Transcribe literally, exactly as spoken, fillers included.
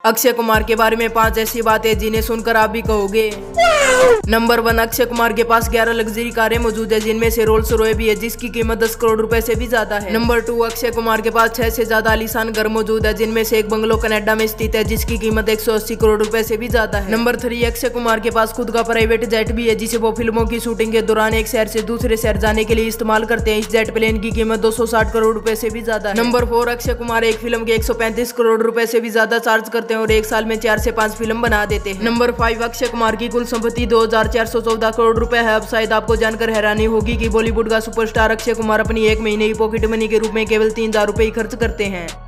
अक्षय कुमार के बारे में पांच ऐसी बातें जिन्हें सुनकर आप भी कहोगे। नंबर वन, अक्षय कुमार के पास ग्यारह लग्जरी कारें मौजूद है, जिनमें से रोल्स रॉय भी है, जिसकी कीमत दस करोड़ रुपए से भी ज्यादा है। नंबर टू, अक्षय कुमार के पास छह से ज्यादा आलीशान घर मौजूद है, जिनमें से एक बंगलो कनाडा में स्थित है, जिसकी कीमत एक सौ अस्सी करोड़ रुपए से भी ज्यादा है। नंबर थ्री, अक्षय कुमार के पास खुद का प्राइवेट जेट भी है, जिसे वो फिल्मों की शूटिंग के दौरान एक शहर से दूसरे शहर जाने के लिए इस्तेमाल करते हैं। इस जेट प्लेन की कीमत दो सौ साठ करोड़ रुपए से भी ज्यादा है। नंबर फोर, अक्षय कुमार एक फिल्म के एक सौ पैंतीस करोड़ रुपए से भी ज्यादा चार्ज करते हैं और एक साल में चार से पांच फिल्म बना देते हैं। नंबर फाइव, अक्षय कुमार की कुल संपत्ति दो हजार चार सौ चौदह करोड़ रुपए है। अब शायद आपको जानकर हैरानी होगी कि बॉलीवुड का सुपरस्टार अक्षय कुमार अपनी एक महीने की पॉकेट मनी के रूप में केवल तीन हजार रुपए ही खर्च करते हैं।